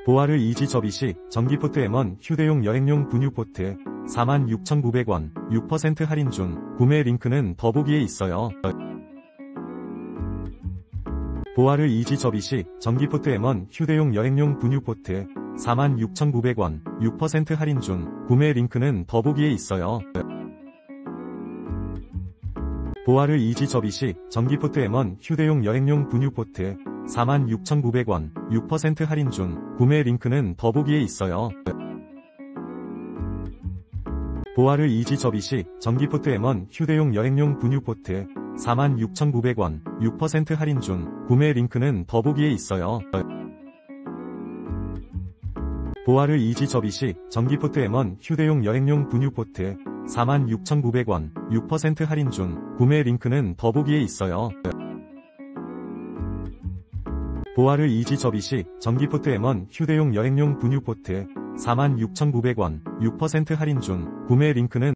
보아르 이지 접이식 전기포트 M1 휴대용 여행용 분유포트 46,900원 6% 할인 중. 구매 링크는 더보기에 있어요. 보아르 이지 접이식 전기포트 M1 휴대용 여행용 분유포트 46,900원 6% 할인 중. 구매 링크는 더보기에 있어요. 보아르 이지 접이식 전기포트 M1 휴대용 여행용 분유포트 46,900원 6% 할인 중. 구매 링크는 더보기에 있어요. 보아르 이지 접이식 전기포트 M1 휴대용 여행용 분유포트 46,900원 6% 할인 중. 구매 링크는 더보기에 있어요. 보아르 이지 접이식 전기포트 M1 휴대용 여행용 분유포트 46,900원 6% 할인 중. 구매 링크는 더보기에 있어요. 보아르 이지 접이식 전기포트 M1 휴대용 여행용 분유포트 46,900원 6% 할인 중. 구매 링크는